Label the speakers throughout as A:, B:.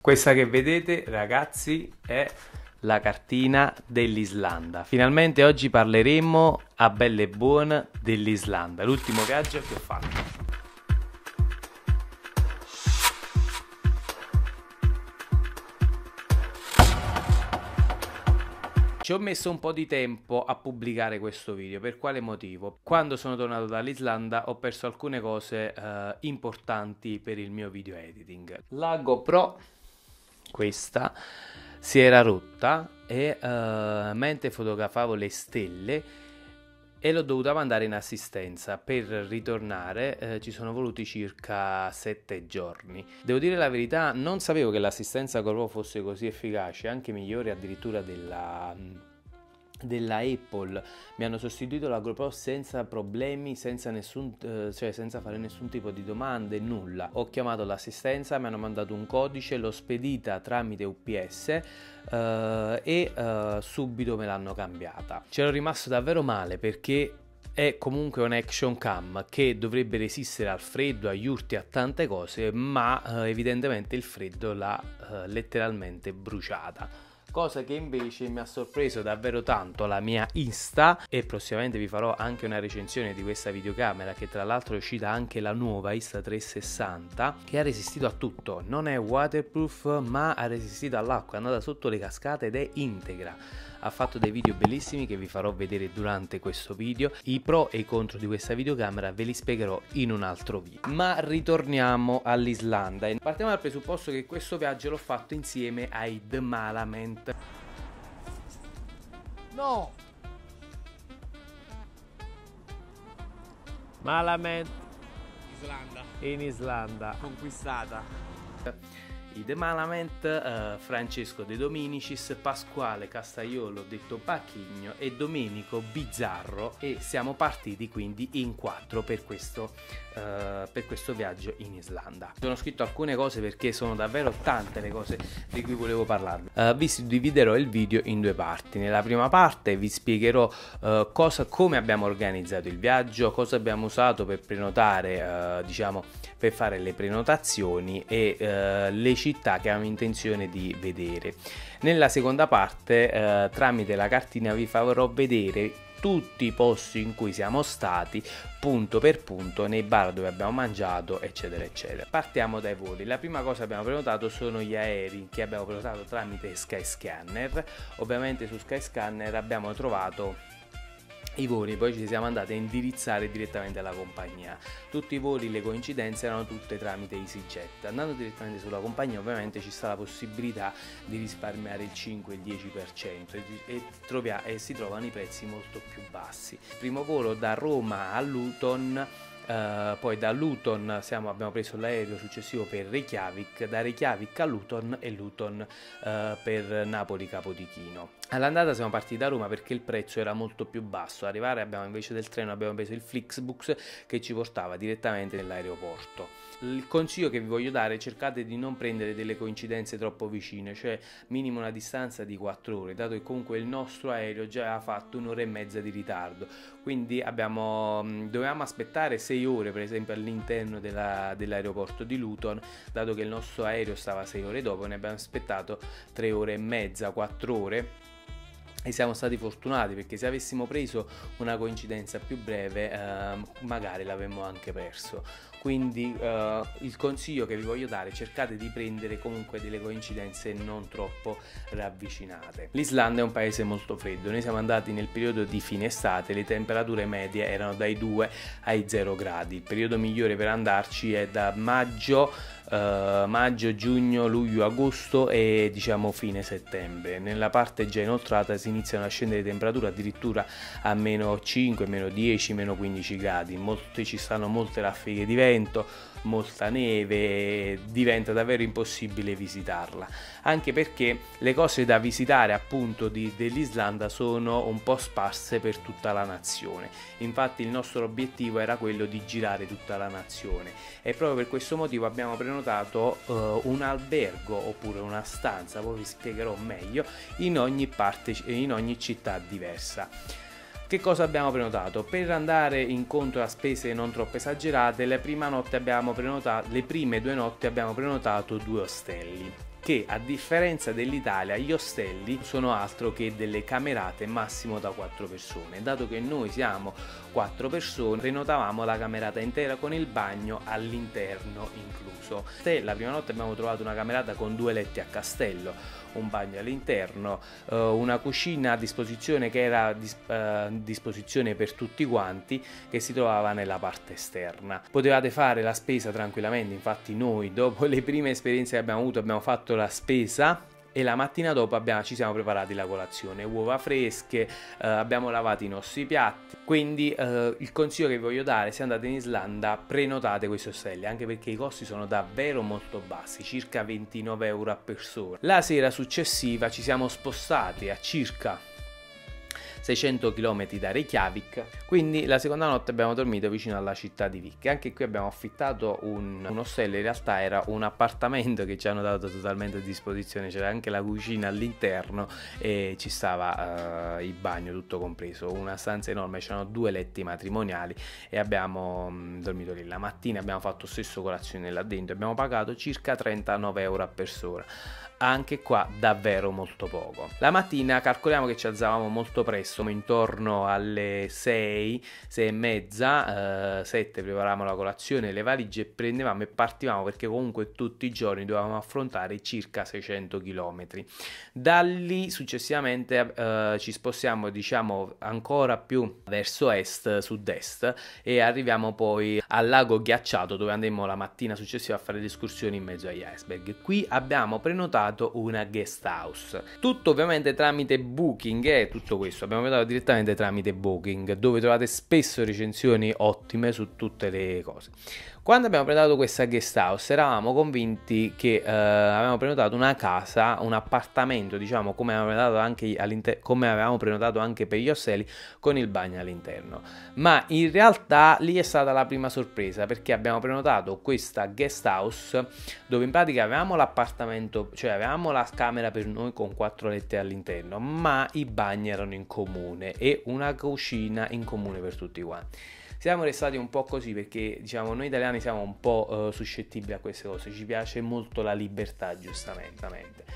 A: Questa che vedete, ragazzi, è la cartina dell'Islanda. Finalmente oggi parleremo a belle e buone dell'Islanda, l'ultimo viaggio che ho fatto. Ci ho messo un po' di tempo a pubblicare questo video. Per quale motivo? Quando sono tornato dall'Islanda ho perso alcune cose importanti per il mio video editing. La GoPro, questa, si era rotta e mentre fotografavo le stelle e l'ho dovuta mandare in assistenza. Per ritornare ci sono voluti circa 7 giorni. Devo dire la verità, non sapevo che l'assistenza GoPro fosse così efficace, anche migliore addirittura della Apple. Mi hanno sostituito la GoPro senza problemi, senza fare nessun tipo di domande, nulla. Ho chiamato l'assistenza, mi hanno mandato un codice, l'ho spedita tramite UPS e subito me l'hanno cambiata. C'ero rimasto davvero male perché è comunque un action cam che dovrebbe resistere al freddo, agli urti, a tante cose, ma evidentemente il freddo l'ha letteralmente bruciata. Cosa che invece mi ha sorpreso davvero tanto la mia Insta, e prossimamente vi farò anche una recensione di questa videocamera, che tra l'altro è uscita anche la nuova Insta360, che ha resistito a tutto. Non è waterproof ma ha resistito all'acqua, è andata sotto le cascate ed è integra. Ha fatto dei video bellissimi che vi farò vedere durante questo video. I pro e i contro di questa videocamera ve li spiegherò in un altro video. Ma ritorniamo all'Islanda. Partiamo dal presupposto che questo viaggio l'ho fatto insieme ai The Malament.
B: No!
A: Malament
B: Islanda.
A: in Islanda.
B: Conquistata.
A: I The Malament, Francesco De Dominicis, Pasquale Castaiolo detto Pachigno e Domenico Bizzarro, e siamo partiti quindi in 4 per questo viaggio in Islanda. Sono scritto alcune cose perché sono davvero tante le cose di cui volevo parlarvi. Vi dividerò il video in 2 parti. Nella prima parte vi spiegherò come abbiamo organizzato il viaggio, cosa abbiamo usato per prenotare, per fare le prenotazioni e le città che avevamo intenzione di vedere. Nella seconda parte, tramite la cartina, vi farò vedere tutti i posti in cui siamo stati, punto per punto, nei bar dove abbiamo mangiato, eccetera eccetera. Partiamo dai voli. La prima cosa che abbiamo prenotato sono gli aerei, che abbiamo prenotato tramite Skyscanner. Ovviamente su Skyscanner abbiamo trovato i voli, poi ci siamo andati a indirizzare direttamente alla compagnia. Tutti i voli, le coincidenze erano tutte tramite EasyJet. Andando direttamente sulla compagnia ovviamente ci sta la possibilità di risparmiare il 5 e il 10% e si trovano i prezzi molto più bassi. Primo volo da Roma a Luton. Poi da Luton abbiamo preso l'aereo successivo per Reykjavik, da Reykjavik a Luton e Luton per Napoli Capodichino. All'andata siamo partiti da Roma perché il prezzo era molto più basso. Arrivare invece del treno abbiamo preso il Flixbus che ci portava direttamente nell'aeroporto. Il consiglio che vi voglio dare è: cercate di non prendere delle coincidenze troppo vicine, cioè minimo una distanza di 4 ore, dato che comunque il nostro aereo già aveva fatto 1 ora e mezza di ritardo, quindi dovevamo aspettare 6 ore per esempio all'interno dell'aeroporto di Luton, dato che il nostro aereo stava 6 ore dopo. Ne abbiamo aspettato 3 ore e mezza, 4 ore. E siamo stati fortunati, perché se avessimo preso una coincidenza più breve magari l'avremmo anche perso. Quindi il consiglio che vi voglio dare: cercate di prendere comunque delle coincidenze non troppo ravvicinate. L'Islanda è un paese molto freddo. Noi siamo andati nel periodo di fine estate, le temperature medie erano dai 2 ai 0 gradi. Il periodo migliore per andarci è da maggio, giugno, luglio, agosto e fine settembre. Nella parte già inoltrata si iniziano a scendere le temperature addirittura a meno 5, meno 10, meno 15 gradi. Ci stanno molte raffiche di vento, molta neve, diventa davvero impossibile visitarla, anche perché le cose da visitare appunto dell'Islanda sono un po' sparse per tutta la nazione. Infatti il nostro obiettivo era quello di girare tutta la nazione, e proprio per questo motivo abbiamo prenotato un albergo oppure una stanza, poi vi spiegherò meglio, in ogni città diversa. Che cosa abbiamo prenotato? Per andare incontro a spese non troppo esagerate, le prime 2 notti abbiamo prenotato 2 ostelli. che a differenza dell'Italia gli ostelli sono altro che delle camerate massimo da 4 persone. Dato che noi siamo 4 persone, prenotavamo la camerata intera con il bagno all'interno incluso. La prima notte abbiamo trovato una camerata con 2 letti a castello, un bagno all'interno, una cucina a disposizione che era a disposizione per tutti quanti, che si trovava nella parte esterna. Potevate fare la spesa tranquillamente, infatti noi dopo le prime esperienze che abbiamo avuto abbiamo fatto la spesa e la mattina dopo ci siamo preparati la colazione, uova fresche, abbiamo lavato i nostri piatti. Quindi il consiglio che vi voglio dare: se andate in Islanda prenotate questi ostelli, anche perché i costi sono davvero molto bassi, circa 29 euro a persona. La sera successiva ci siamo spostati a circa 600 km da Reykjavik, quindi la seconda notte abbiamo dormito vicino alla città di Vik. Anche qui abbiamo affittato un ostello, in realtà era un appartamento che ci hanno dato totalmente a disposizione, c'era anche la cucina all'interno e ci stava il bagno tutto compreso, una stanza enorme, c'erano 2 letti matrimoniali e abbiamo dormito lì. La mattina abbiamo fatto stesso colazione là dentro, abbiamo pagato circa 39 euro a persona. Anche qua davvero molto poco. La mattina calcoliamo che ci alzavamo molto presto, intorno alle 6, 6 e mezza, 7 preparavamo la colazione, le valigie prendevamo e partivamo, perché comunque tutti i giorni dovevamo affrontare circa 600 km. Da lì successivamente ci spostiamo, diciamo, ancora più verso est, sud-est, e arriviamo poi al lago ghiacciato, dove andremo la mattina successiva a fare le escursioni in mezzo agli iceberg. Qui abbiamo prenotato una guest house, tutto ovviamente tramite Booking, e tutto questo abbiamo prenotato direttamente tramite Booking, dove trovate spesso recensioni ottime su tutte le cose. Quando abbiamo prenotato questa guest house eravamo convinti che avevamo prenotato una casa, un appartamento, diciamo, come avevamo prenotato anche per gli ostelli, con il bagno all'interno, ma in realtà lì è stata la prima sorpresa, perché abbiamo prenotato questa guest house dove in pratica avevamo l'appartamento, cioè avevamo la camera per noi con 4 letti all'interno, ma i bagni erano in comune e una cucina in comune per tutti quanti. Siamo restati un po' così, perché diciamo noi italiani siamo un po' suscettibili a queste cose, ci piace molto la libertà, giustamente.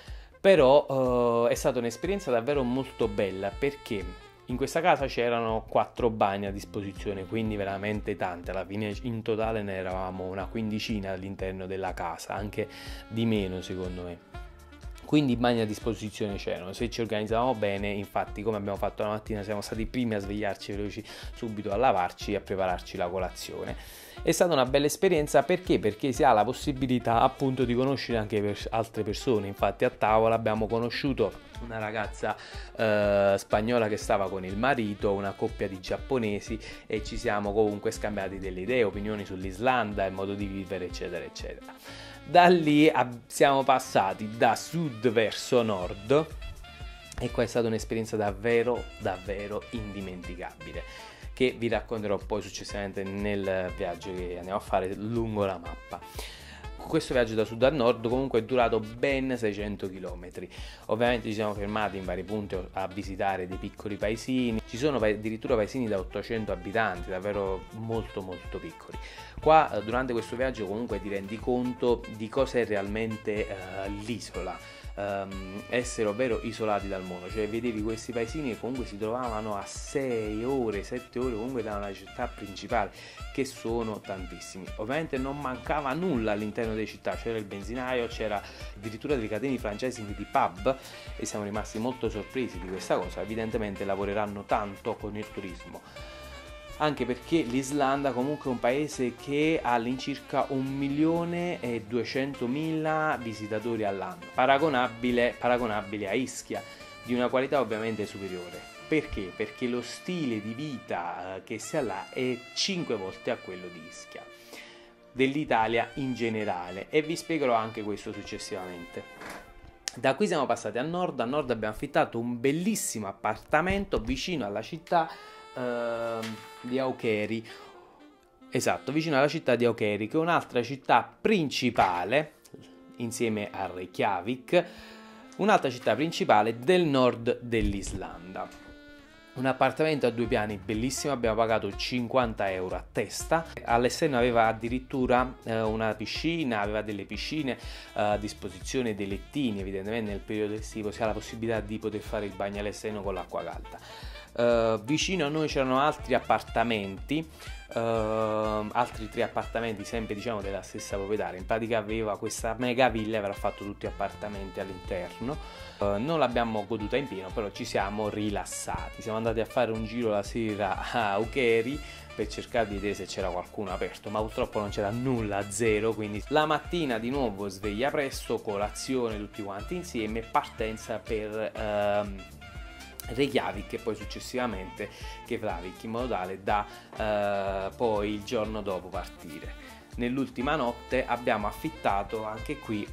A: Però è stata un'esperienza davvero molto bella, perché in questa casa c'erano 4 bagni a disposizione, quindi veramente tante. Alla fine in totale ne eravamo una quindicina all'interno della casa, anche di meno secondo me. Quindi i bagni a disposizione c'erano, se ci organizzavamo bene. Infatti, come abbiamo fatto la mattina, siamo stati i primi a svegliarci veloci subito, a lavarci e a prepararci la colazione. È stata una bella esperienza, perché si ha la possibilità appunto di conoscere anche altre persone. Infatti a tavola abbiamo conosciuto una ragazza spagnola che stava con il marito, una coppia di giapponesi, e ci siamo comunque scambiati delle idee, opinioni sull'Islanda, il modo di vivere, eccetera eccetera. Da lì siamo passati da sud verso nord, e qua è stata un'esperienza davvero indimenticabile, che vi racconterò poi successivamente nel viaggio che andiamo a fare lungo la mappa. Questo viaggio da sud a nord comunque è durato ben 600 km. Ovviamente ci siamo fermati in vari punti a visitare dei piccoli paesini, ci sono addirittura paesini da 800 abitanti, davvero molto piccoli. Qua durante questo viaggio comunque ti rendi conto di cosa è realmente l'isola, essere ovvero isolati dal mondo, cioè vedevi questi paesini che comunque si trovavano a 6 ore, 7 ore comunque da una città principale, che sono tantissimi. Ovviamente non mancava nulla all'interno delle città, c'era il benzinaio, c'era addirittura delle catene francesi di pub, e siamo rimasti molto sorpresi di questa cosa. Evidentemente lavoreranno tanto con il turismo, anche perché l'Islanda comunque è un paese che ha all'incirca 1.200.000 visitatori all'anno, paragonabile a Ischia, di una qualità ovviamente superiore. Perché? Perché lo stile di vita che si ha là è 5 volte a quello di Ischia, dell'Italia in generale, e vi spiegherò anche questo successivamente. Da qui siamo passati a nord abbiamo affittato un bellissimo appartamento vicino alla città di Haukeri, esatto, vicino alla città di Haukeri, che è un'altra città principale insieme a Reykjavik, un'altra città principale del nord dell'Islanda. Un appartamento a 2 piani bellissimo, abbiamo pagato 50 euro a testa. All'esterno aveva addirittura una piscina, aveva delle piscine a disposizione, dei lettini. Evidentemente nel periodo estivo si ha la possibilità di poter fare il bagno all'esterno con l'acqua calda. Vicino a noi c'erano altri appartamenti, altri 3 appartamenti sempre diciamo della stessa proprietaria. In pratica aveva questa mega villa, avrà fatto tutti appartamenti all'interno. Non l'abbiamo goduta in pieno, però ci siamo rilassati. Siamo andati a fare un giro la sera a Uccheri per cercare di vedere se c'era qualcuno aperto, ma purtroppo non c'era nulla, zero. Quindi la mattina di nuovo sveglia presto, colazione tutti quanti insieme, partenza per Reykjavik e poi successivamente Keflavik, in modo tale da poi il giorno dopo partire. Nell'ultima notte abbiamo affittato anche qui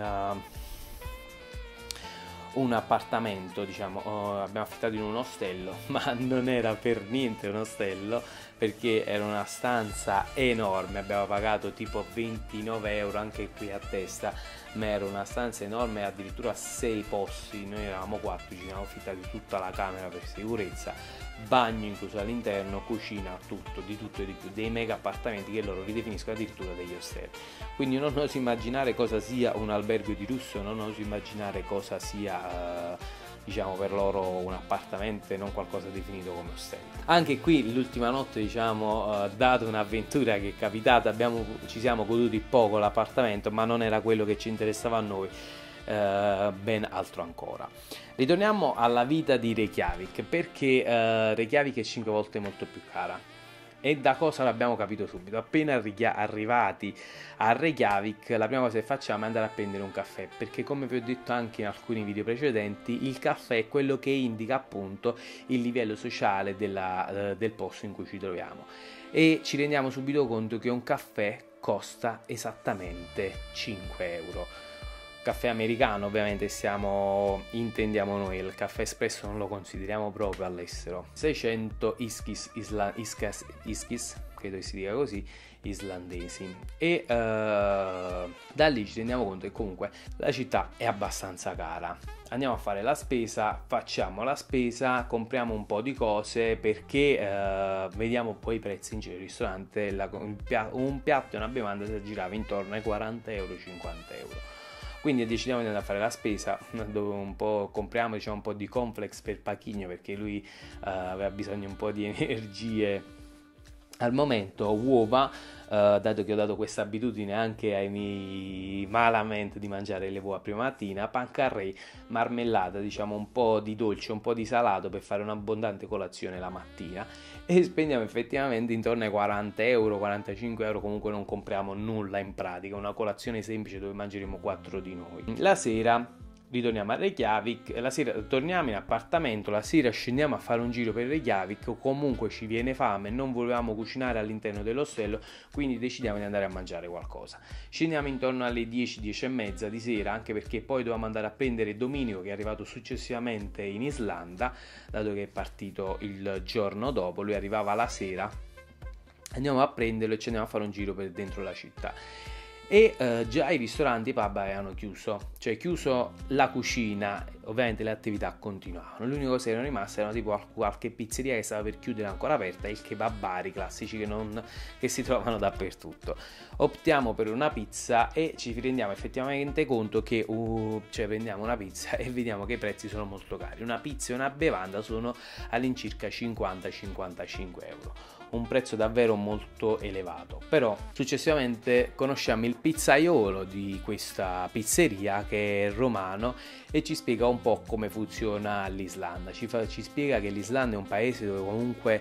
A: un appartamento, diciamo, abbiamo affittato in un ostello, ma non era per niente un ostello, perché era una stanza enorme. Abbiamo pagato tipo 29 euro anche qui a testa, ma era una stanza enorme, addirittura 6 posti. Noi eravamo 4, ci siamo affittati tutta la camera per sicurezza, bagno incluso all'interno, cucina, tutto e di più, dei mega appartamenti che loro ridefiniscono addirittura degli ostelli. Quindi non oso immaginare cosa sia un albergo di lusso, non oso immaginare cosa sia diciamo per loro un appartamento e non qualcosa definito come ostello. Anche qui l'ultima notte, diciamo, dato un'avventura che è capitata, ci siamo goduti poco l'appartamento, ma non era quello che ci interessava a noi, ben altro ancora. Ritorniamo alla vita di Reykjavik, perché Reykjavik è 5 volte molto più cara. E da cosa l'abbiamo capito subito? Appena arrivati a Reykjavik, la prima cosa che facciamo è andare a prendere un caffè, perché come vi ho detto anche in alcuni video precedenti, il caffè è quello che indica appunto il livello sociale del posto in cui ci troviamo. E ci rendiamo subito conto che un caffè costa esattamente 5 euro. Caffè americano, ovviamente intendiamo noi, il caffè espresso non lo consideriamo proprio all'estero. 600 iskis, credo che si dica così, islandesi. E da lì ci rendiamo conto che comunque la città è abbastanza cara. Andiamo a fare la spesa, facciamo la spesa, compriamo un po' di cose, perché vediamo poi i prezzi in giro al ristorante. Un piatto e una bevanda si aggirava intorno ai 40 euro, 50 euro. Quindi decidiamo di andare a fare la spesa, dove compriamo diciamo un po' di cornflakes per Pachigno, perché lui aveva bisogno un po' di energie al momento, uova, dato che ho dato questa abitudine anche ai miei malamente di mangiare le uova prima mattina, pancarré, marmellata, diciamo un po' di dolce, un po' di salato per fare un'abbondante colazione la mattina, e spendiamo effettivamente intorno ai 40 euro, 45 euro, comunque non compriamo nulla in pratica, una colazione semplice dove mangeremo 4 di noi. La sera ritorniamo a Reykjavik, la sera torniamo in appartamento, la sera scendiamo a fare un giro per Reykjavik, o comunque ci viene fame, non volevamo cucinare all'interno dell'ostello, quindi decidiamo di andare a mangiare qualcosa. Scendiamo intorno alle 10, 10 e mezza di sera, anche perché poi dovevamo andare a prendere Domenico, che è arrivato successivamente in Islanda, dato che è partito il giorno dopo. Lui arrivava la sera, andiamo a prenderlo e ci andiamo a fare un giro per dentro la città. E già i ristoranti, i pub avevano chiuso, cioè chiuso la cucina, ovviamente le attività continuavano. L'unica cosa che erano rimaste erano tipo qualche pizzeria che stava per chiudere ancora aperta, e il kebabari classici che si trovano dappertutto. Optiamo per una pizza e ci rendiamo effettivamente conto che cioè prendiamo una pizza e vediamo che i prezzi sono molto cari. Una pizza e una bevanda sono all'incirca 50-55 euro. Un prezzo davvero molto elevato. Però successivamente conosciamo il pizzaiolo di questa pizzeria, che è romano, e ci spiega un po' come funziona l'Islanda. Ci spiega che l'Islanda è un paese dove comunque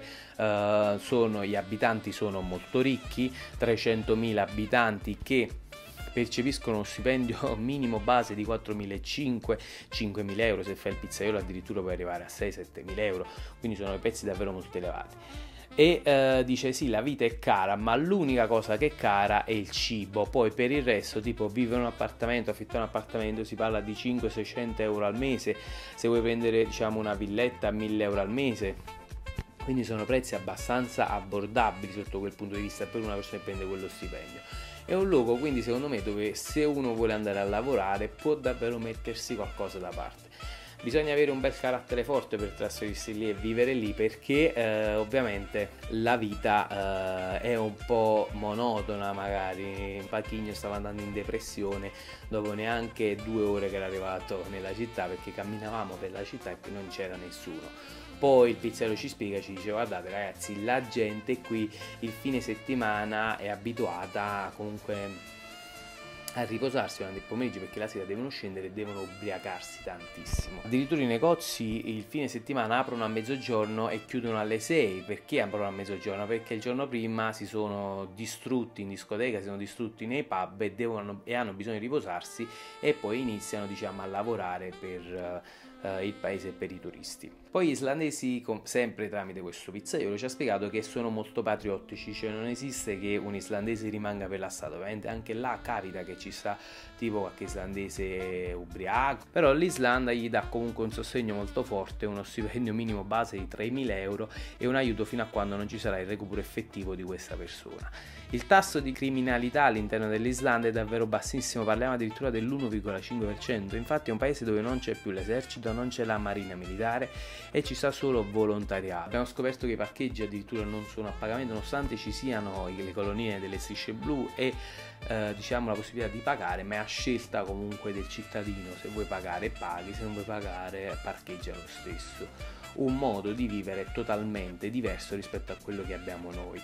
A: gli abitanti sono molto ricchi, 300.000 abitanti che percepiscono uno stipendio minimo base di 4.500-5.000 euro. Se fai il pizzaiolo addirittura puoi arrivare a 6-7.000 euro, quindi sono prezzi davvero molto elevati. E dice sì, la vita è cara, ma l'unica cosa che è cara è il cibo. Poi per il resto, tipo vivere in un appartamento, affittare un appartamento, si parla di 500-600 euro al mese. Se vuoi prendere diciamo una villetta, 1.000 euro al mese. Quindi sono prezzi abbastanza abbordabili sotto quel punto di vista per una persona che prende quello stipendio. È un luogo quindi secondo me dove, se uno vuole andare a lavorare, può davvero mettersi qualcosa da parte. Bisogna avere un bel carattere forte per trasferirsi lì e vivere lì, perché ovviamente la vita è un po' monotona. Magari Pachigno stava andando in depressione dopo neanche 2 ore che era arrivato nella città, perché camminavamo per la città e poi non c'era nessuno. Poi il pizzaiolo ci spiega, ci dice: guardate ragazzi, la gente qui il fine settimana è abituata comunque a riposarsi durante il pomeriggio, perché la sera devono scendere e devono ubriacarsi tantissimo. Addirittura i negozi il fine settimana aprono a mezzogiorno e chiudono alle 6. Perché aprono a mezzogiorno? Perché il giorno prima si sono distrutti in discoteca, si sono distrutti nei pub e hanno bisogno di riposarsi, e poi iniziano, diciamo, a lavorare per il paese e per i turisti. Poi gli islandesi, sempre tramite questo pizzaiolo, ci ha spiegato che sono molto patriottici, cioè non esiste che un islandese rimanga per la strada. Ovviamente anche là capita che ci sta tipo qualche islandese ubriaco, però l'Islanda gli dà comunque un sostegno molto forte, uno stipendio minimo base di 3.000 euro e un aiuto fino a quando non ci sarà il recupero effettivo di questa persona. Il tasso di criminalità all'interno dell'Islanda è davvero bassissimo, parliamo addirittura dell'1,5%. Infatti è un paese dove non c'è più l'esercito, non c'è la marina militare e ci sta solo volontariato. Abbiamo scoperto che i parcheggi addirittura non sono a pagamento, nonostante ci siano le colonie delle strisce blu e diciamo la possibilità di pagare, ma è a scelta comunque del cittadino. Se vuoi pagare paghi, se non vuoi pagare parcheggia lo stesso. Un modo di vivere totalmente diverso rispetto a quello che abbiamo noi.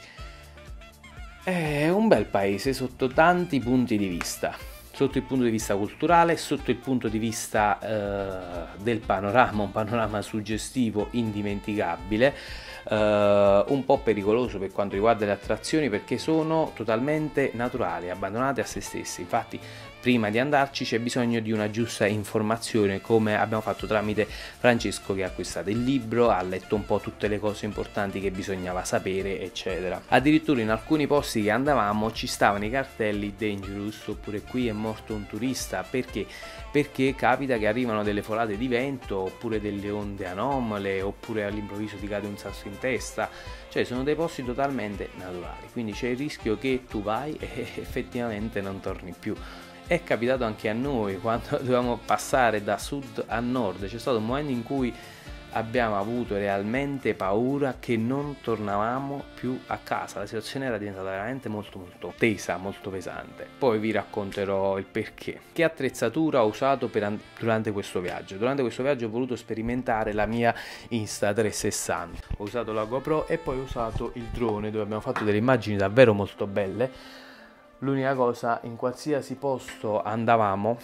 A: È un bel paese sotto tanti punti di vista, sotto il punto di vista culturale, sotto il punto di vista del panorama, un panorama suggestivo, indimenticabile, un po' pericoloso per quanto riguarda le attrazioni, perché sono totalmente naturali, abbandonate a se stessi. Infatti prima di andarci c'è bisogno di una giusta informazione, come abbiamo fatto tramite Francesco, che ha acquistato il libro, ha letto un po' tutte le cose importanti che bisognava sapere, eccetera. Addirittura in alcuni posti che andavamo ci stavano i cartelli dangerous, oppure qui è morto un turista. Perché capita che arrivano delle folate di vento, oppure delle onde anomale, oppure all'improvviso ti cade un sasso in testa. Cioè sono dei posti totalmente naturali, quindi c'è il rischio che tu vai e effettivamente non torni più. È capitato anche a noi quando dovevamo passare da sud a nord. C'è stato un momento in cui abbiamo avuto realmente paura che non tornavamo più a casa. La situazione era diventata veramente molto tesa, molto pesante. Poi vi racconterò il perché. Che attrezzatura ho usato durante questo viaggio? Durante questo viaggio ho voluto sperimentare la mia Insta360. Ho usato la GoPro e poi ho usato il drone, dove abbiamo fatto delle immagini davvero molto belle. L'unica cosa, in qualsiasi posto andavamo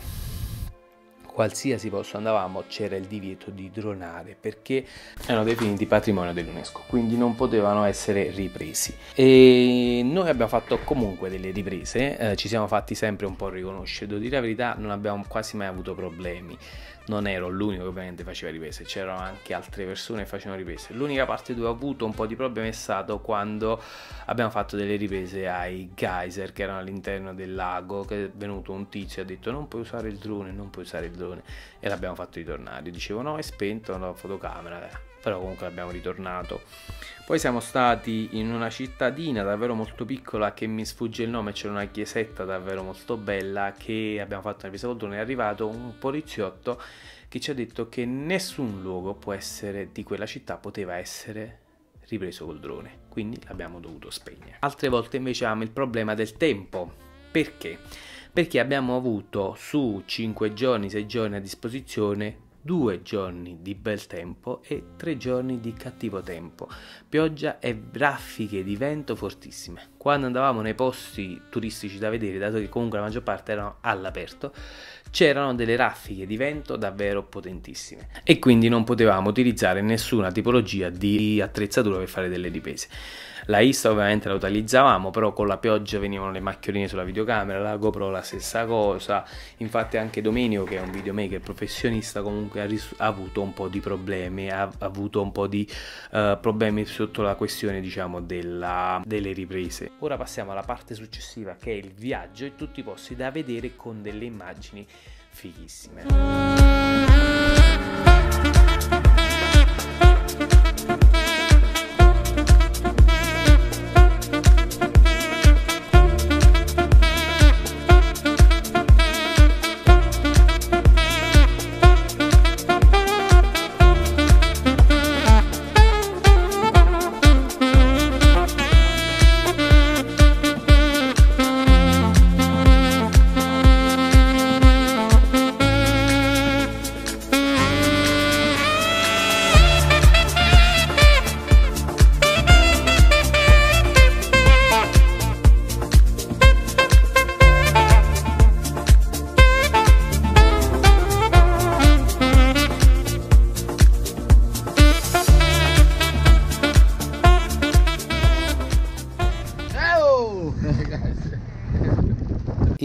A: c'era il divieto di dronare, perché erano definiti patrimonio dell'UNESCO, quindi non potevano essere ripresi. E noi abbiamo fatto comunque delle riprese, ci siamo fatti sempre un po' riconoscere. Devo dire la verità, non abbiamo quasi mai avuto problemi. Non ero l'unico che ovviamente faceva riprese, c'erano anche altre persone che facevano riprese. L'unica parte dove ho avuto un po' di problemi è stato quando abbiamo fatto delle riprese ai geyser che erano all'interno del lago, che è venuto un tizio e ha detto non puoi usare il drone, e l'abbiamo fatto ritornare. Io dicevo no, è spento la fotocamera, però comunque l'abbiamo ritornato. Poi siamo stati in una cittadina davvero molto piccola che mi sfugge il nome, c'era una chiesetta davvero molto bella che abbiamo fatto una ripresa col drone. È arrivato un poliziotto che ci ha detto che nessun luogo di quella città poteva essere ripreso col drone, quindi l'abbiamo dovuto spegnere. Altre volte invece abbiamo il problema del tempo. Perché? Perché abbiamo avuto su 5 giorni, 6 giorni a disposizione 2 giorni di bel tempo e 3 giorni di cattivo tempo, pioggia e raffiche di vento fortissime. Quando andavamo nei posti turistici da vedere, dato che comunque la maggior parte erano all'aperto, c'erano delle raffiche di vento davvero potentissime e quindi non potevamo utilizzare nessuna tipologia di attrezzatura per fare delle riprese. La Insta ovviamente la utilizzavamo, però con la pioggia venivano le macchioline sulla videocamera, la GoPro la stessa cosa. Infatti anche Domenico, che è un videomaker professionista, comunque ha avuto un po' di problemi, ha avuto un po' di problemi sotto la questione, diciamo, delle riprese. Ora passiamo alla parte successiva, che è il viaggio e tutti i posti da vedere con delle immagini fighissime.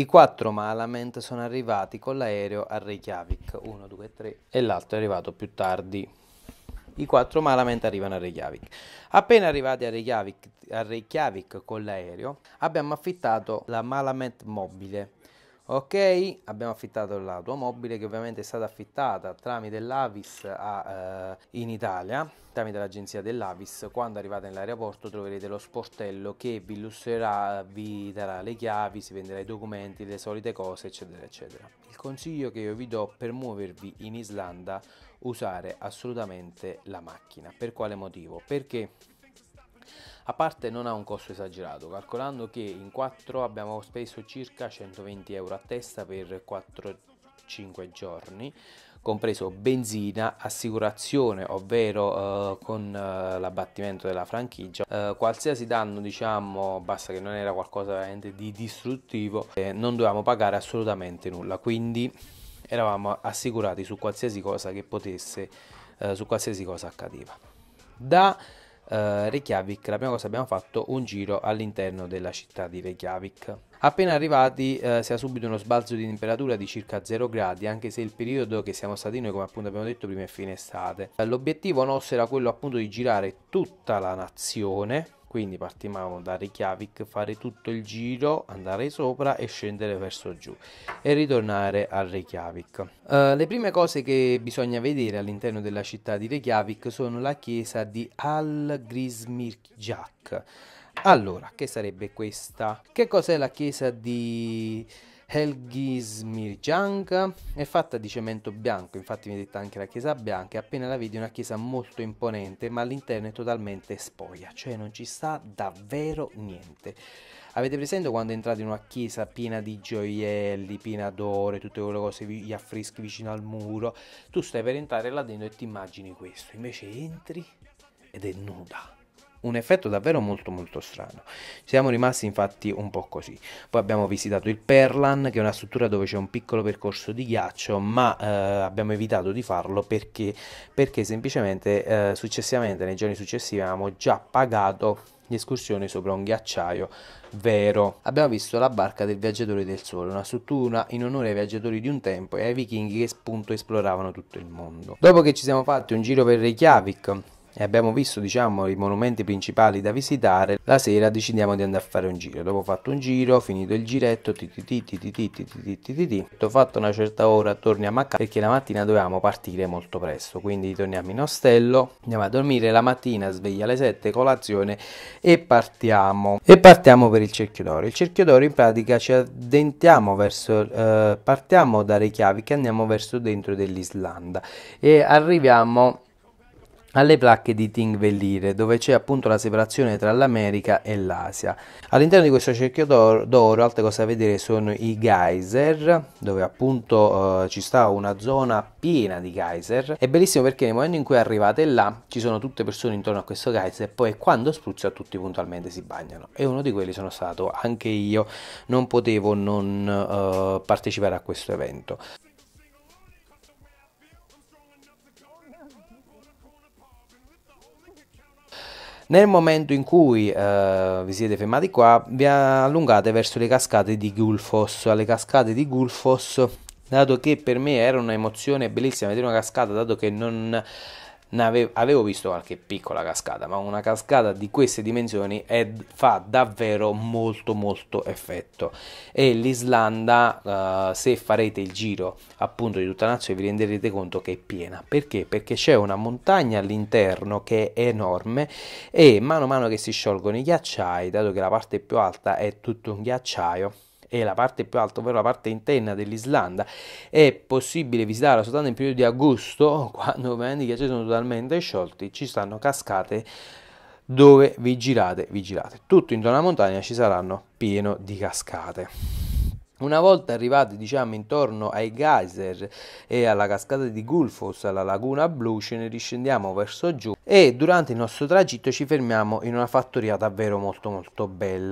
A: 4 Malament sono arrivati con l'aereo a Reykjavik, 1, 2, 3 e l'altro è arrivato più tardi. I 4 Malament arrivano a Reykjavik. Appena arrivati a Reykjavik con l'aereo, abbiamo affittato la Malament mobile. Ok, abbiamo affittato l'automobile che ovviamente è stata affittata tramite l'Avis in Italia, tramite l'agenzia dell'Avis. Quando arrivate nell'aeroporto troverete lo sportello che vi illustrerà, vi darà le chiavi, si venderà i documenti, le solite cose, eccetera, eccetera. Il consiglio che io vi do per muovervi in Islanda: usare assolutamente la macchina. Per quale motivo? Perché a parte non ha un costo esagerato, calcolando che in 4 abbiamo speso circa 120 euro a testa per 4-5 giorni, compreso benzina, assicurazione, ovvero con l'abbattimento della franchigia, qualsiasi danno, diciamo, basta che non era qualcosa veramente di distruttivo, non dovevamo pagare assolutamente nulla, quindi eravamo assicurati su qualsiasi cosa che potesse, su qualsiasi cosa accadeva. Da Reykjavik, la prima cosa abbiamo fatto un giro all'interno della città di Reykjavik. Appena arrivati si ha subito uno sbalzo di temperatura di circa 0 gradi, anche se il periodo che siamo stati noi, come appunto abbiamo detto prima, è fine estate. L'obiettivo nostro era quello appunto di girare tutta la nazione, quindi partivamo da Reykjavik, fare tutto il giro, andare sopra e scendere verso giù e ritornare a Reykjavik. Le prime cose che bisogna vedere all'interno della città di Reykjavik sono la chiesa di Hallgrímskirkja. Allora, che sarebbe questa? Che cos'è la chiesa di Helgismirjank? È fatta di cemento bianco, infatti viene detta anche la chiesa bianca, e appena la vedi è una chiesa molto imponente, ma all'interno è totalmente spoglia, cioè non ci sta davvero niente. Avete presente quando entrate in una chiesa piena di gioielli, piena d'oro, tutte quelle cose, gli affreschi vicino al muro? Tu stai per entrare là dentro e ti immagini questo, invece entri ed è nuda. Un effetto davvero molto molto strano. Siamo rimasti infatti un po' così. Poi abbiamo visitato il Perlan, che è una struttura dove c'è un piccolo percorso di ghiaccio, ma abbiamo evitato di farlo perché semplicemente successivamente, nei giorni successivi, avevamo già pagato l'escursione sopra un ghiacciaio vero. Abbiamo visto la barca del Viaggiatore del Sole, una struttura in onore ai viaggiatori di un tempo e ai vichinghi che appunto esploravano tutto il mondo. Dopo che ci siamo fatti un giro per Reykjavik e abbiamo visto, diciamo, i monumenti principali da visitare, la sera decidiamo di andare a fare un giro. Dopo fatto un giro, finito il giretto, fatto una certa ora, torniamo a casa perché la mattina dovevamo partire molto presto, quindi torniamo in ostello, andiamo a dormire, la mattina sveglia alle 7, colazione e partiamo per il Cerchio d'Oro. Il Cerchio d'Oro in pratica ci addentiamo verso partiamo da Reykjavik e andiamo verso dentro dell'Islanda e arriviamo alle placche di Thingvellir, dove c'è appunto la separazione tra l'America e l'Asia. All'interno di questo cerchio d'oro altre cose da vedere sono i geyser, dove appunto ci sta una zona piena di geyser. È bellissimo perché nel momento in cui arrivate là ci sono tutte persone intorno a questo geyser e poi quando spruzza tutti puntualmente si bagnano, e uno di quelli sono stato anche io. Non potevo non partecipare a questo evento. Nel momento in cui vi siete fermati qua, vi allungate verso le cascate di Gullfoss. Alle cascate di Gullfoss, dato che per me era un'emozione bellissima vedere una cascata, dato che non avevo visto qualche piccola cascata, ma una cascata di queste dimensioni fa davvero molto molto effetto. E l'Islanda, se farete il giro appunto di tutta la nazione, vi renderete conto che è piena. Perché? Perché c'è una montagna all'interno che è enorme e mano a mano che si sciolgono i ghiacciai, dato che la parte più alta è tutto un ghiacciaio e la parte più alta, ovvero la parte interna dell'Islanda, è possibile visitarla soltanto in periodo di agosto, quando ovviamente i ghiacciai sono totalmente sciolti. Ci stanno cascate dove vi girate. Tutto intorno alla montagna ci saranno pieno di cascate. Una volta arrivati, diciamo, intorno ai geyser e alla cascata di Gullfoss, alla laguna blu, ce ne riscendiamo verso giù e durante il nostro tragitto ci fermiamo in una fattoria davvero molto molto bella.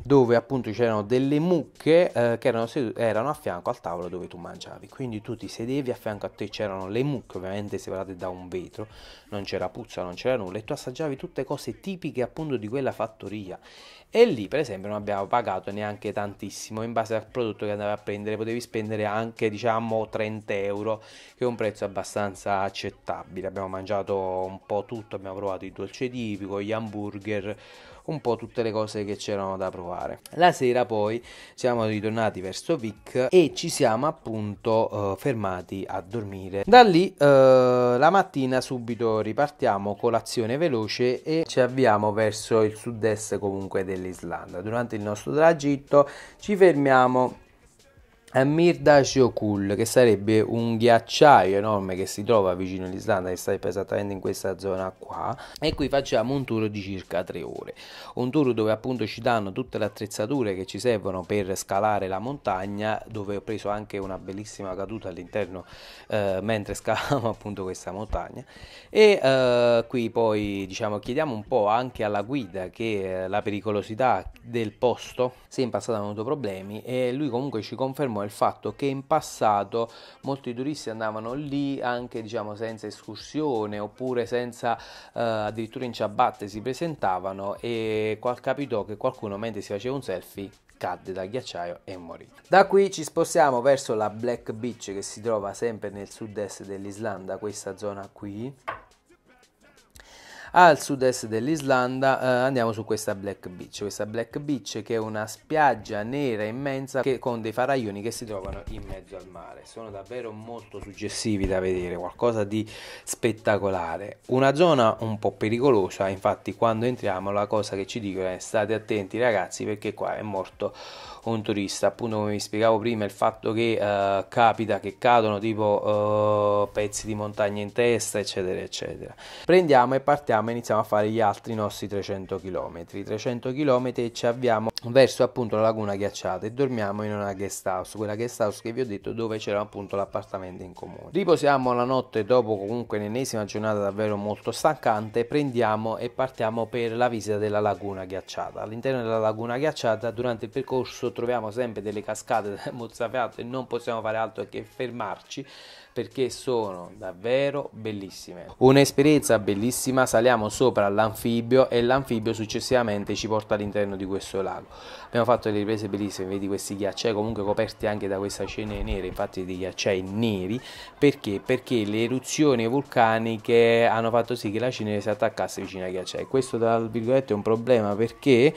A: dove appunto c'erano delle mucche che erano a fianco al tavolo dove tu mangiavi, quindi tu ti sedevi, a fianco a te c'erano le mucche ovviamente separate da un vetro, non c'era puzza, non c'era nulla, e tu assaggiavi tutte cose tipiche appunto di quella fattoria. E lì per esempio non abbiamo pagato neanche tantissimo, in base al prodotto che andavi a prendere potevi spendere anche diciamo 30 euro, che è un prezzo abbastanza accettabile. Abbiamo mangiato un po' tutto, abbiamo provato il dolce tipico, gli hamburger, un po' tutte le cose che c'erano da provare. La sera poi siamo ritornati verso Vic e ci siamo appunto fermati a dormire. Da lì la mattina subito ripartiamo, colazione veloce, e ci avviamo verso il sud-est comunque dell'Islanda. Durante il nostro tragitto ci fermiamo a Myrdalsjökull, che sarebbe un ghiacciaio enorme che si trova vicino all'Islanda, che sta esattamente in questa zona qua, e qui facciamo un tour di circa 3 ore, un tour dove appunto ci danno tutte le attrezzature che ci servono per scalare la montagna, dove ho preso anche una bellissima caduta all'interno mentre scalavamo appunto questa montagna. E qui poi diciamo chiediamo un po' anche alla guida che la pericolosità del posto, se in passato hanno avuto problemi, e lui comunque ci confermò il fatto che in passato molti turisti andavano lì anche diciamo senza escursione, oppure senza addirittura in ciabatte si presentavano, e capitò che qualcuno mentre si faceva un selfie cadde dal ghiacciaio e morì. Da qui ci spostiamo verso la Black Beach, che si trova sempre nel sud-est dell'Islanda, questa zona qui. Al sud-est dell'Islanda andiamo su questa Black Beach che è una spiaggia nera immensa con dei faraglioni che si trovano in mezzo al mare. Sono davvero molto suggestivi da vedere, qualcosa di spettacolare. Una zona un po' pericolosa, infatti quando entriamo la cosa che ci dicono è: state attenti ragazzi, perché qua è morto un turista. Appunto, come vi spiegavo prima, il fatto che capita che cadono tipo pezzi di montagna in testa, eccetera eccetera. Prendiamo e partiamo, iniziamo a fare gli altri nostri 300 km e ci avviamo verso appunto la laguna ghiacciata e dormiamo in una guest house, quella guest house che vi ho detto, dove c'era appunto l'appartamento in comune. Riposiamo la notte dopo comunque l'ennesima giornata davvero molto stancante, prendiamo e partiamo per la visita della laguna ghiacciata. All'interno della laguna ghiacciata durante il percorso troviamo sempre delle cascate mozzafiato e non possiamo fare altro che fermarci, perché sono davvero bellissime. Un'esperienza bellissima. Saliamo sopra l'anfibio e l'anfibio successivamente ci porta all'interno di questo lago. Abbiamo fatto delle riprese bellissime, vedi questi ghiacciai comunque coperti anche da questa cenere nere, infatti dei ghiacciai neri, perché? Perché le eruzioni vulcaniche hanno fatto sì che la cenere si attaccasse vicino ai ghiacciai. Questo tra virgolette è un problema, perché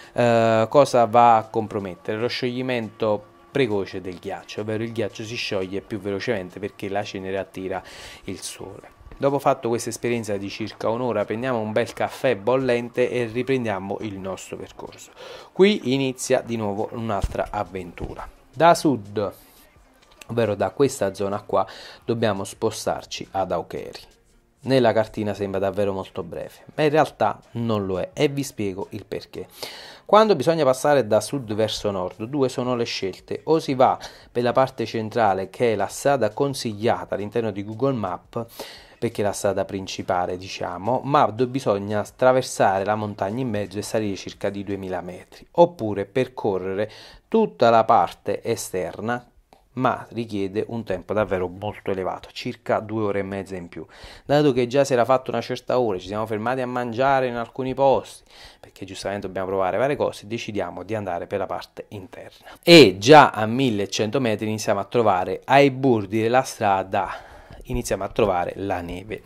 A: cosa va a compromettere? Lo scioglimento precoce del ghiaccio, ovvero il ghiaccio si scioglie più velocemente perché la cenere attira il sole. Dopo fatto questa esperienza di circa un'ora, prendiamo un bel caffè bollente e riprendiamo il nostro percorso. Qui inizia di nuovo un'altra avventura. Da sud, ovvero da questa zona qua, dobbiamo spostarci ad Aokeri. Nella cartina sembra davvero molto breve, ma in realtà non lo è, e vi spiego il perché. Quando bisogna passare da sud verso nord, due sono le scelte: o si va per la parte centrale, che è la strada consigliata all'interno di Google Maps, perché è la strada principale diciamo, ma bisogna attraversare la montagna in mezzo e salire circa di 2000 metri, oppure percorrere tutta la parte esterna, ma richiede un tempo davvero molto elevato, circa 2 ore e mezza in più. Dato che già si era fatto una certa ora, ci siamo fermati a mangiare in alcuni posti, perché giustamente dobbiamo provare varie cose, decidiamo di andare per la parte interna. E già a 1100 metri iniziamo a trovare ai bordi della strada, iniziamo a trovare la neve.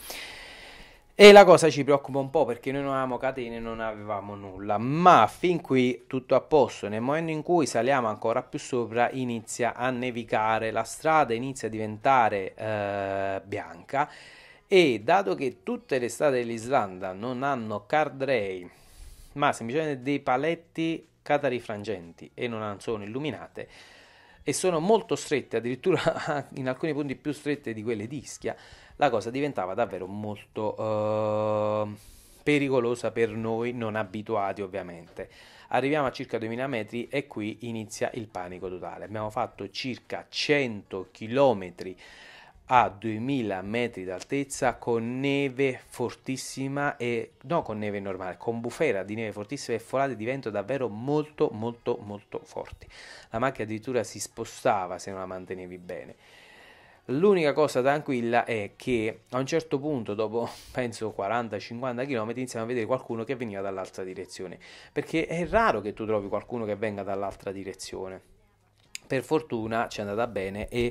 A: E la cosa ci preoccupa un po', perché noi non avevamo catene, non avevamo nulla, ma fin qui tutto a posto. Nel momento in cui saliamo ancora più sopra inizia a nevicare, la strada inizia a diventare bianca, e dato che tutte le strade dell'Islanda non hanno guardrail, ma semplicemente dei paletti catarifrangenti e non sono illuminate e sono molto strette, addirittura in alcuni punti più strette di quelle di Ischia, la cosa diventava davvero molto pericolosa per noi non abituati ovviamente. Arriviamo a circa 2000 metri e qui inizia il panico totale. Abbiamo fatto circa 100 km a 2000 metri d'altezza con neve fortissima e non con neve normale, con bufera di neve fortissima e folate di vento davvero molto molto molto forti. La macchina addirittura si spostava se non la mantenevi bene. L'unica cosa tranquilla è che a un certo punto, dopo penso 40-50 km, iniziamo a vedere qualcuno che veniva dall'altra direzione, perché è raro che tu trovi qualcuno che venga dall'altra direzione. Per fortuna ci è andata bene e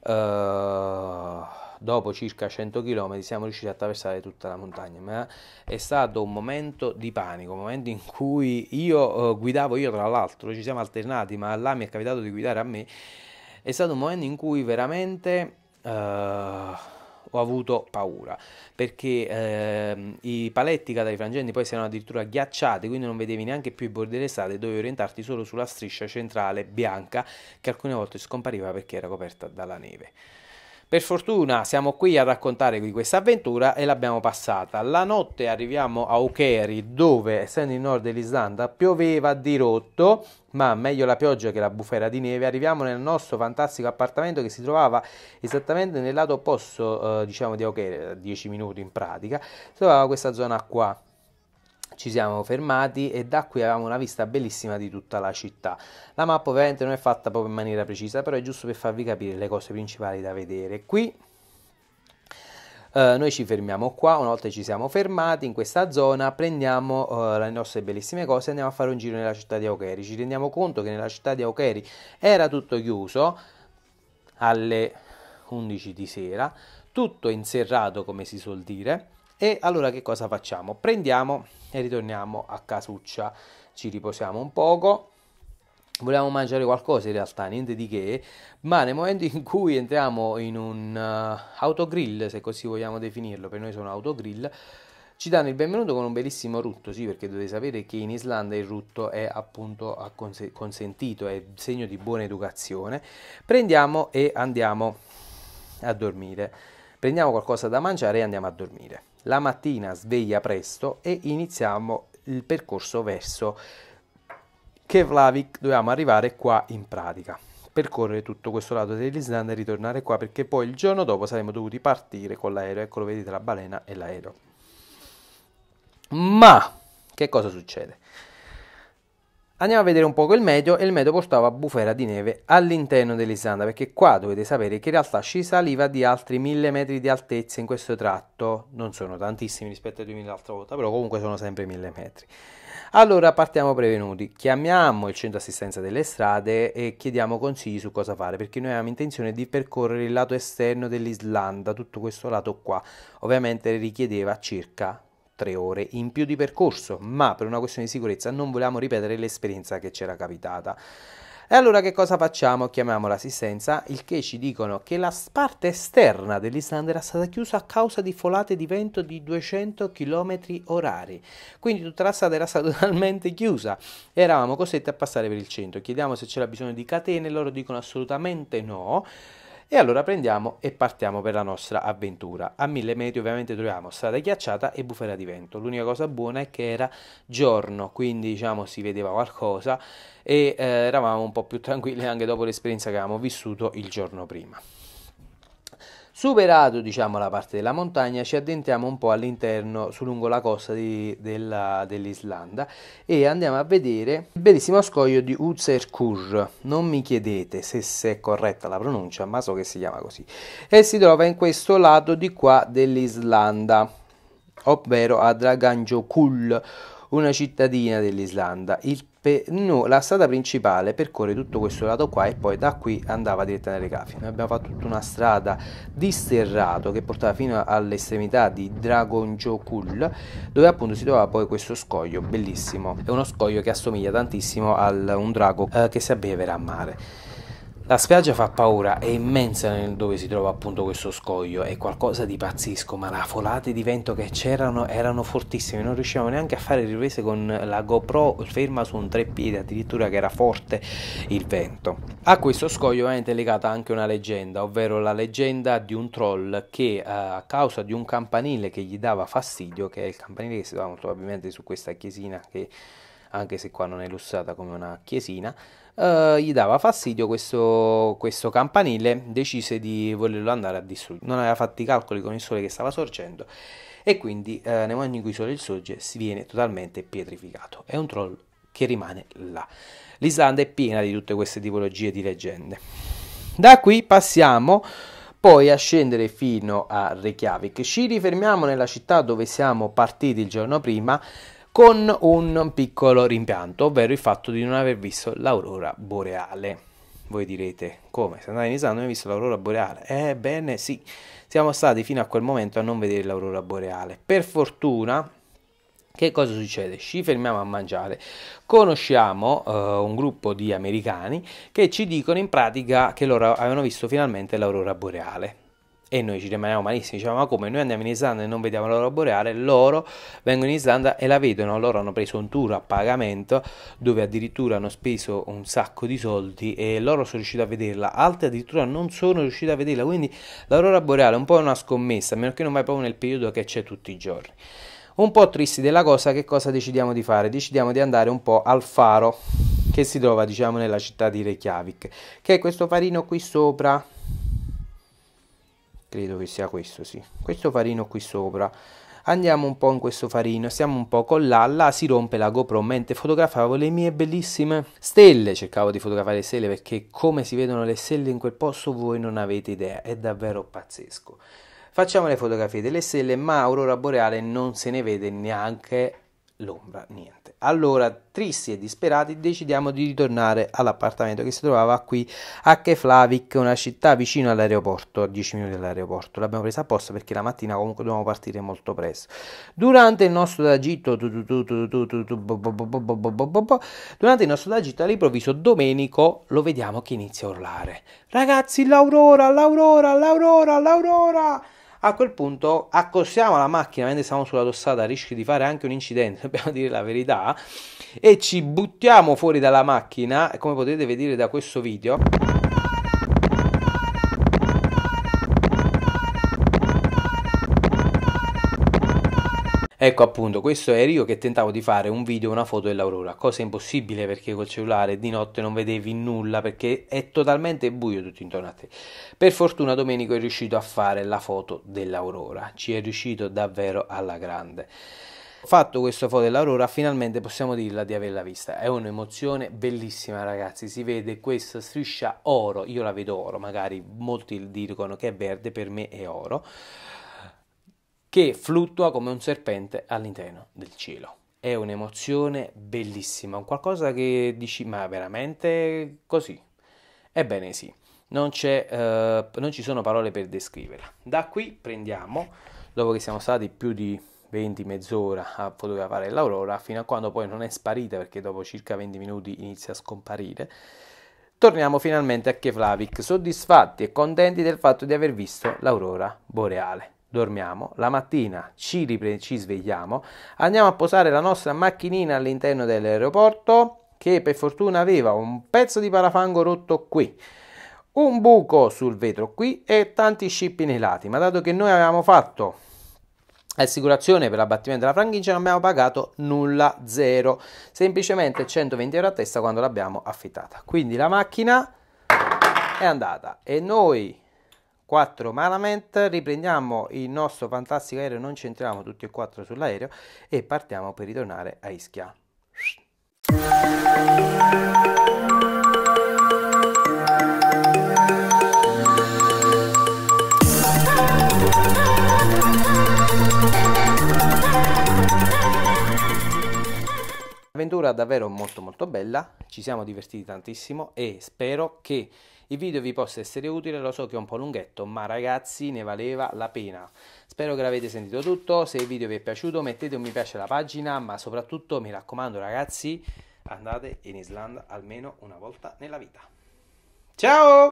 A: dopo circa 100 km siamo riusciti a attraversare tutta la montagna, ma è stato un momento di panico, un momento in cui io guidavo, io tra l'altro, ci siamo alternati, ma là mi è capitato di guidare a me. È stato un momento in cui veramente ho avuto paura, perché i paletti dai frangenti poi si erano addirittura ghiacciati, quindi non vedevi neanche più i bordi delle strade e dovevi orientarti solo sulla striscia centrale bianca che alcune volte scompariva perché era coperta dalla neve. Per fortuna siamo qui a raccontare di questa avventura e l'abbiamo passata. La notte arriviamo a O'Kerry, dove, essendo in nord dell'Islanda, pioveva di rotto, ma meglio la pioggia che la bufera di neve. Arriviamo nel nostro fantastico appartamento che si trovava esattamente nel lato opposto, diciamo, di O'Kerry, a 10 minuti in pratica. Si trovava questa zona qua. Ci siamo fermati e da qui avevamo una vista bellissima di tutta la città. La mappa ovviamente non è fatta proprio in maniera precisa, però è giusto per farvi capire le cose principali da vedere. Qui noi ci fermiamo qua, una volta ci siamo fermati in questa zona, prendiamo le nostre bellissime cose e andiamo a fare un giro nella città di O'Kerry. Ci rendiamo conto che nella città di O'Kerry era tutto chiuso alle 11 di sera, tutto inserrato come si suol dire. E allora che cosa facciamo? Prendiamo e ritorniamo a casuccia, ci riposiamo un poco, volevamo mangiare qualcosa in realtà, niente di che, ma nel momento in cui entriamo in un autogrill, se così vogliamo definirlo, per noi sono autogrill, ci danno il benvenuto con un bellissimo rutto, sì, perché dovete sapere che in Islanda il rutto è appunto consentito, è segno di buona educazione. Prendiamo e andiamo a dormire, prendiamo qualcosa da mangiare e andiamo a dormire. La mattina sveglia presto e iniziamo il percorso verso Keflavik. Dovevamo arrivare qua in pratica, percorrere tutto questo lato dell'Islanda e ritornare qua, perché poi il giorno dopo saremmo dovuti partire con l'aereo. Eccolo, vedete la balena e l'aereo. Ma che cosa succede? Andiamo a vedere un po' il meteo, e il meteo portava bufera di neve all'interno dell'Islanda, perché qua dovete sapere che in realtà ci saliva di altri 1000 metri di altezza in questo tratto. Non sono tantissimi rispetto ai 2000 l'altra volta, però comunque sono sempre 1000 metri. Allora partiamo prevenuti, chiamiamo il centro assistenza delle strade e chiediamo consigli su cosa fare, perché noi avevamo intenzione di percorrere il lato esterno dell'Islanda, tutto questo lato qua. Ovviamente richiedeva circa 3 ore in più di percorso, ma per una questione di sicurezza non volevamo ripetere l'esperienza che c'era capitata. E allora che cosa facciamo? Chiamiamo l'assistenza, il che ci dicono che la parte esterna dell'Islanda era stata chiusa a causa di folate di vento di 200 km orari. Quindi tutta la strada era stata totalmente chiusa. Eravamo costretti a passare per il centro. Chiediamo se c'era bisogno di catene, loro dicono assolutamente no. E allora prendiamo e partiamo per la nostra avventura. A 1000 metri ovviamente troviamo strada ghiacciata e bufera di vento. L'unica cosa buona è che era giorno, quindi diciamo si vedeva qualcosa e eravamo un po' più tranquilli anche dopo l'esperienza che avevamo vissuto il giorno prima. Superato diciamo la parte della montagna, ci addentriamo un po' all'interno lungo la costa dell'Islanda e andiamo a vedere il bellissimo scoglio di Uzerkur. Non mi chiedete se è corretta la pronuncia, ma so che si chiama così, e si trova in questo lato di qua dell'Islanda, ovvero a Draganjokul, una cittadina dell'Islanda. La strada principale percorre tutto questo lato qua e poi da qui andava diretta nelle Reykjavik. Noi abbiamo fatto tutta una strada di sterrato che portava fino all'estremità di Dragonjokul, dove appunto si trovava poi questo scoglio bellissimo. È uno scoglio che assomiglia tantissimo a un drago che si abbevera a mare. La spiaggia fa paura, è immensa dove si trova appunto questo scoglio, è qualcosa di pazzesco, ma le folate di vento che c'erano erano fortissime, non riuscivamo neanche a fare riprese con la GoPro ferma su un treppiedi, addirittura che era forte il vento. A questo scoglio ovviamente è legata anche una leggenda, ovvero la leggenda di un troll che a causa di un campanile che gli dava fastidio, che è il campanile che si trova probabilmente su questa chiesina che, anche se qua non è illustrata come una chiesina, gli dava fastidio questo campanile, decise di volerlo andare a distruggere. Non aveva fatto i calcoli con il sole che stava sorgendo e quindi nel momento in cui il sole sorge si viene totalmente pietrificato. È un troll che rimane là. L'Islanda è piena di tutte queste tipologie di leggende. Da qui passiamo poi a scendere fino a Reykjavik. Ci rifermiamo nella città dove siamo partiti il giorno prima con un piccolo rimpianto, ovvero il fatto di non aver visto l'aurora boreale. Voi direte, come? Se andate in Islanda non hai visto l'aurora boreale? Ebbene sì, siamo stati fino a quel momento a non vedere l'aurora boreale. Per fortuna, che cosa succede? Ci fermiamo a mangiare, conosciamo un gruppo di americani che ci dicono in pratica che loro avevano visto finalmente l'aurora boreale. E noi ci rimaniamo malissimo, diciamo, ma come, noi andiamo in Islanda e non vediamo l'aurora boreale, loro vengono in Islanda e la vedono. Loro hanno preso un tour a pagamento dove addirittura hanno speso un sacco di soldi e loro sono riusciti a vederla, altri addirittura non sono riusciti a vederla. Quindi l'aurora boreale è un po' una scommessa, a meno che non vai proprio nel periodo che c'è tutti i giorni. Un po' tristi della cosa, che cosa decidiamo di fare? Decidiamo di andare un po' al faro che si trova, diciamo, nella città di Reykjavik, che è questo farino qui sopra. Credo che sia questo, sì, questo farino qui sopra. Andiamo un po' in questo farino, stiamo un po' con là si rompe la GoPro mentre fotografavo le mie bellissime stelle. Cercavo di fotografare le stelle perché come si vedono le stelle in quel posto voi non avete idea, è davvero pazzesco. Facciamo le fotografie delle stelle, ma aurora boreale non se ne vede neanche l'ombra, niente. Allora, tristi e disperati, decidiamo di ritornare all'appartamento che si trovava qui a Keflavik, una città vicino all'aeroporto, a 10 minuti dall'aeroporto. L'abbiamo presa apposta perché la mattina comunque dovevamo partire molto presto. Durante il nostro tragitto, all'improvviso Domenico lo vediamo che inizia a urlare: ragazzi, l'aurora, l'aurora, l'aurora, l'aurora! A quel punto accostiamo la macchina mentre siamo sull'autostrada, rischia di fare anche un incidente, dobbiamo dire la verità, e ci buttiamo fuori dalla macchina, come potete vedere da questo video. Ecco appunto, questo ero io che tentavo di fare un video, una foto dell'aurora, cosa impossibile perché col cellulare di notte non vedevi nulla perché è totalmente buio tutto intorno a te. Per fortuna Domenico è riuscito a fare la foto dell'aurora, ci è riuscito davvero alla grande. Fatto questo foto dell'aurora, finalmente possiamo dirla di averla vista. È un'emozione bellissima, ragazzi. Si vede questa striscia oro, io la vedo oro, magari molti dicono che è verde, per me è oro, che fluttua come un serpente all'interno del cielo. È un'emozione bellissima, un qualcosa che dici, ma veramente così? Ebbene sì, non ci sono parole per descriverla. Da qui prendiamo, dopo che siamo stati più di 20 mezz'ora a fotografare l'aurora, fino a quando poi non è sparita, perché dopo circa 20 minuti inizia a scomparire, torniamo finalmente a Keflavik, soddisfatti e contenti del fatto di aver visto l'aurora boreale. Dormiamo, la mattina ci svegliamo, andiamo a posare la nostra macchinina all'interno dell'aeroporto, che per fortuna aveva un pezzo di parafango rotto qui, un buco sul vetro qui e tanti scippi nei lati, ma dato che noi avevamo fatto assicurazione per l'abbattimento della franchigia non abbiamo pagato nulla, zero, semplicemente 120 euro a testa quando l'abbiamo affittata. Quindi la macchina è andata e noi 4 malamente riprendiamo il nostro fantastico aereo, non ci entriamo tutti e 4 sull'aereo e partiamo per ritornare a Ischia. Avventura davvero molto bella, ci siamo divertiti tantissimo e spero che il video vi possa essere utile. Lo so che è un po' lunghetto, ma ragazzi ne valeva la pena. Spero che l'avete sentito tutto. Se il video vi è piaciuto mettete un mi piace alla pagina, ma soprattutto mi raccomando ragazzi, andate in Islanda almeno una volta nella vita. Ciao!